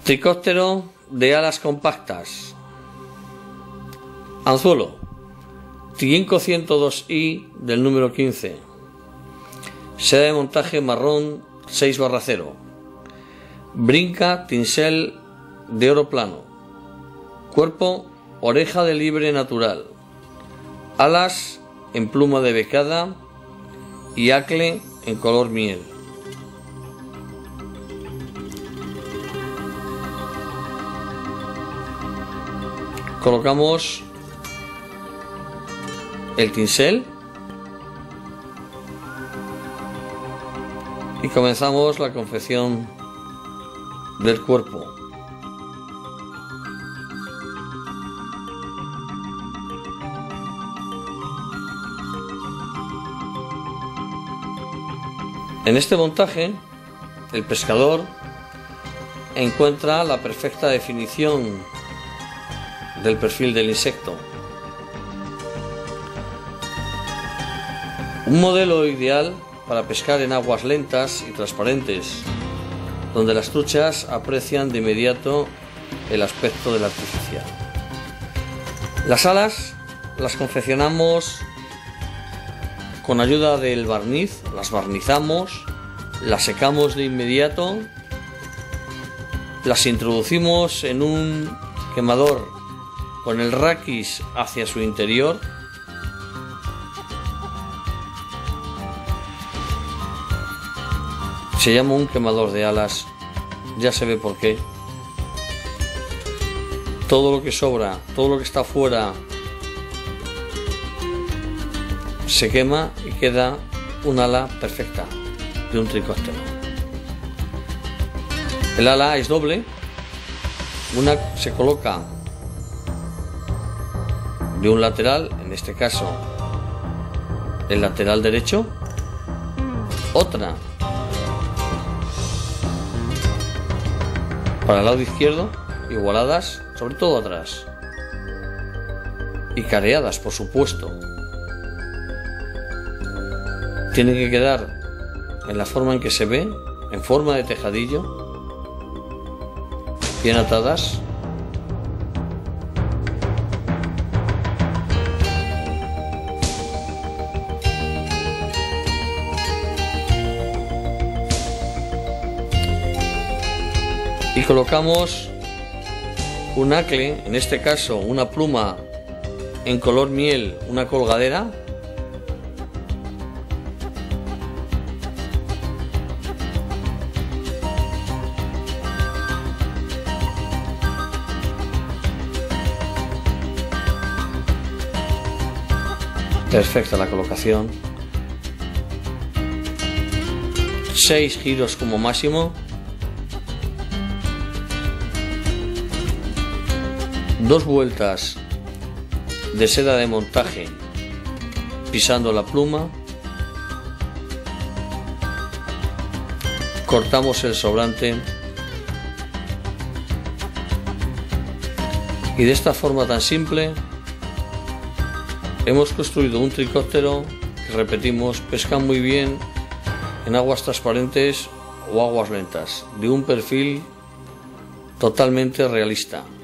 Tricóptero de alas compactas. Anzuelo Tienco 102i del número 15. Seda de montaje marrón 6/0. Brinca tinsel de oro plano. Cuerpo oreja de libre natural. Alas en pluma de becada y acle en color miel. Colocamos el tinsel y comenzamos la confección del cuerpo. En este montaje, el pescador encuentra la perfecta definición del perfil del insecto. Un modelo ideal para pescar en aguas lentas y transparentes, donde las truchas aprecian de inmediato el aspecto del artificial. Las alas las confeccionamos con ayuda del barniz, las barnizamos, las secamos de inmediato, las introducimos en un quemador con el raquis hacia su interior. Se llama un quemador de alas, ya se ve por qué. Todo lo que sobra, todo lo que está fuera, se quema y queda un ala perfecta de un tricóptero. El ala es doble, una se coloca de un lateral, en este caso el lateral derecho, otra para el lado izquierdo, igualadas, sobre todo atrás, y careadas, por supuesto. Tienen que quedar en la forma en que se ve, en forma de tejadillo, bien atadas. Y colocamos un acle, en este caso una pluma en color miel, una colgadera, perfecta la colocación, 6 giros como máximo. 2 vueltas de seda de montaje pisando la pluma, cortamos el sobrante y de esta forma tan simple hemos construido un tricóptero que, repetimos, pesca muy bien en aguas transparentes o aguas lentas, de un perfil totalmente realista.